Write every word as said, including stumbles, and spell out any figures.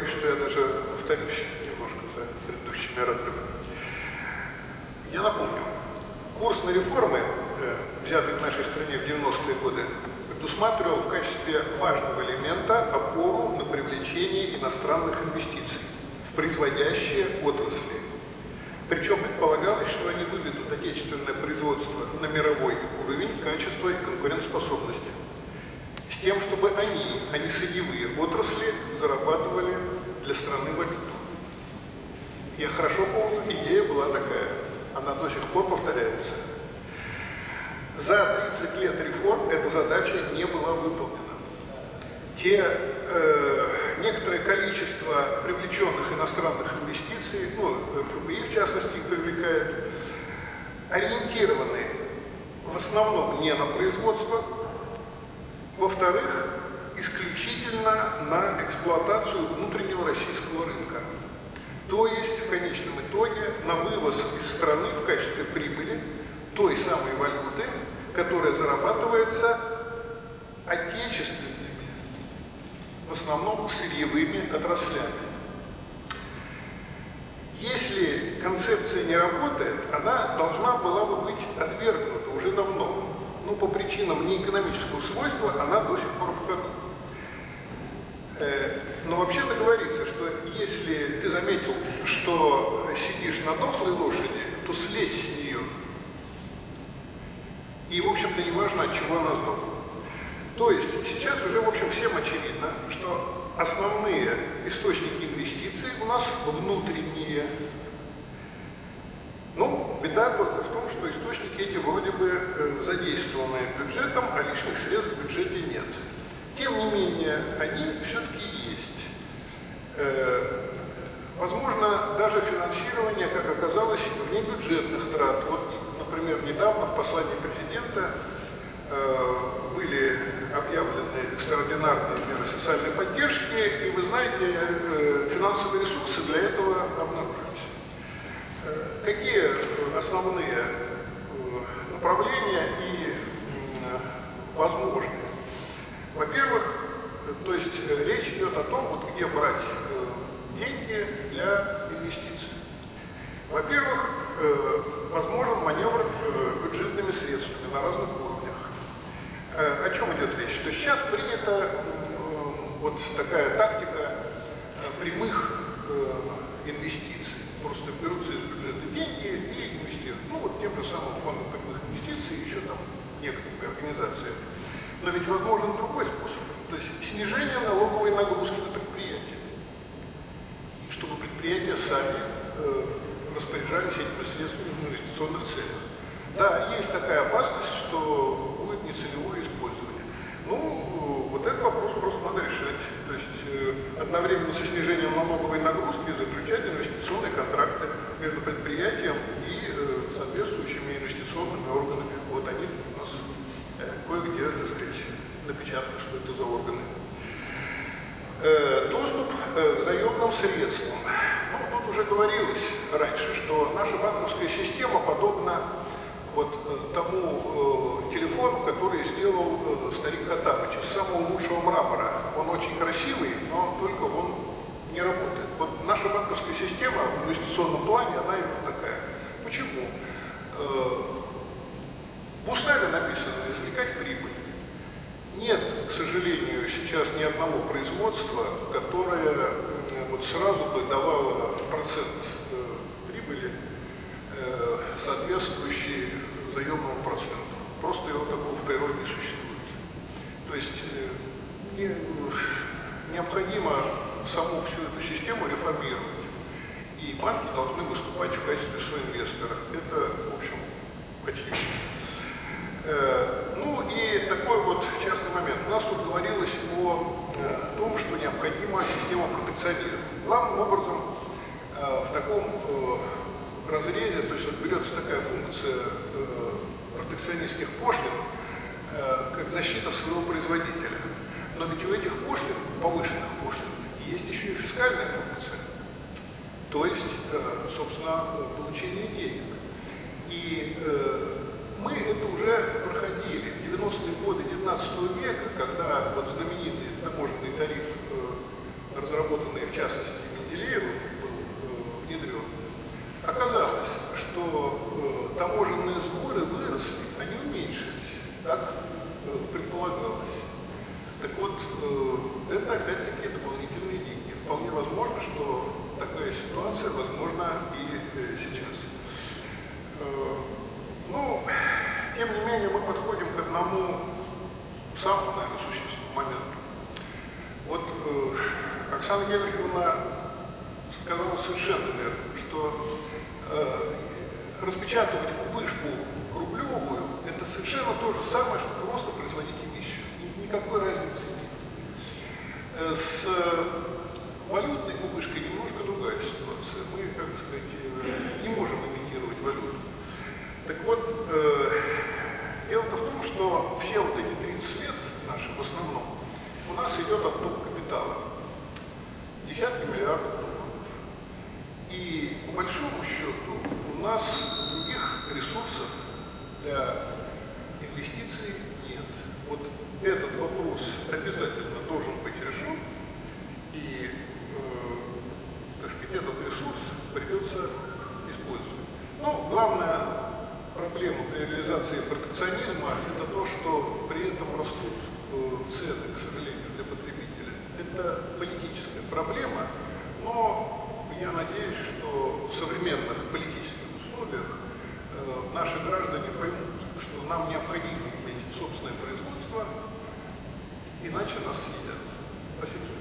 боюсь, что я даже повторюсь немножко за предыдущими ораторами. Я напомню, курс на реформы, взятый в нашей стране в девяностые годы, предусматривал в качестве важного элемента опору на привлечение иностранных инвестиций в производящие отрасли. Причем предполагалось, что они выведут отечественное производство на мировой уровень качества и конкурентоспособности, с тем, чтобы они, а не сырьевые отрасли, зарабатывали для страны валюту. Я хорошо помню, идея была такая, она до сих пор повторяется. За тридцать лет реформ эта задача не была выполнена. Те э, некоторое количество привлеченных иностранных инвестиций, ну, эф бэ и в частности их привлекает, ориентированы в основном не на производство, во-вторых, исключительно на эксплуатацию внутреннего российского рынка. То есть, в конечном итоге, на вывоз из страны в качестве прибыли той самой валюты, которая зарабатывается отечественными, в основном сырьевыми отраслями. Если концепция не работает, она должна была бы быть отвергнута уже давно. Но по причинам неэкономического свойства она до сих пор в ходу. Но вообще-то говорится, что если ты заметил, что сидишь на дохлой лошади, то слезь с нее. И, в общем-то, не важно, от чего она сдохла. То есть сейчас уже, в общем, всем очевидно, что основные источники инвестиций у нас внутренние. Ну, беда только в том, что источники эти вроде бы э, задействованы бюджетом, а лишних средств в бюджете нет. Тем не менее, они все-таки есть. Э, возможно, даже финансирование, как оказалось, внебюджетных трат. Вот, например, недавно в послании президента э, были объявлены экстраординарные меры социальной поддержки, и, вы знаете, э, финансовые ресурсы для этого обнаружились. Э, какие основные э, направления и э, возможные? Во-первых, то есть э, речь идет о том, вот где брать э, деньги для инвестиций. Во-первых, э, возможен маневр э, бюджетными средствами на разных уровнях. Э, о чем идет речь? То есть сейчас принята э, вот такая тактика э, прямых э, инвестиций. Просто берутся из бюджета деньги и инвестируют. Ну вот тем же самым фондом прямых инвестиций, еще там некоторые организации. Но ведь возможен другой способ. То есть снижение налоговой нагрузки на предприятия. Чтобы предприятия сами э, распоряжались этими средствами в инвестиционных целях. Да, есть такая опасность, что будет нецелевое использование. Ну, вот этот вопрос просто надо решать. То есть э, одновременно со снижением налоговой нагрузки заключать инвестиционные контракты между предприятием и э, соответствующими инвестиционными органами. Вот они у нас э, кое-где, так сказать, напечатано, что это за органы. Э, доступ э, к заемным средствам. Ну, тут уже говорилось раньше, что наша банковская система подобна вот э, тому э, телефону, который сделал э, старик Хоттабыч из самого лучшего мрамора. Он очень красивый, но только он не работает. Вот наша банковская система в инвестиционном плане, она именно такая. Почему? Э, в уставе написано «извлекать прибыль». Нет, к сожалению, сейчас ни одного производства, которое э, вот сразу бы давало процент э, прибыли, э, соответствующий заемному проценту. Просто его такого в природе не существует. То есть э, не, необходимо саму всю эту систему реформировать. И банки должны выступать в качестве соинвестора. Это, в общем, очевидно. Ну и такой вот частный момент. У нас тут говорилось о, о том, что необходима система протекционизма. Главным образом в таком разрезе, то есть вот берется такая функция протекционистских пошлин, как защита своего производителя. Но ведь у этих пошлин, повышенных пошлин, есть еще и фискальная функция. То есть, собственно, получение денег. И мы это уже проходили в девяностые годы девятнадцатого века, когда вот знаменитый таможенный тариф э, разработанные в частности Менделеевым, был внедрен, оказалось, что таможенные сборы выросли, они уменьшились, так предполагалось. Так вот, это опять-таки дополнительные деньги. Вполне возможно, что такая ситуация возможна и сейчас. Ну, тем не менее, мы подходим к одному самому, наверное, существенному моменту. Вот э, Оксана Генриховна сказала совершенно верно, что э, распечатывать купышку рублевую – это совершенно то же самое, что просто производить эмиссию. Никакой разницы нет. Э, с валютной купышкой немножко другая ситуация. Мы, как сказать, не можем имитировать валюту. Так вот, э, дело-то в том, что все вот эти тридцать лет наши в основном у нас идет отток капитала. Десятки миллиардов долларов. И по большому счету у нас других ресурсов для инвестиций нет. Вот этот вопрос обязательно должен быть решен. И, э, так сказать, этот ресурс придется использовать. Но главная проблема при реализации протекционизма – это то, что при этом растут цены, к сожалению, для потребителя. Это политическая проблема, но я надеюсь, что в современных политических условиях э, наши граждане поймут, что нам необходимо иметь собственное производство, иначе нас съедят. Спасибо.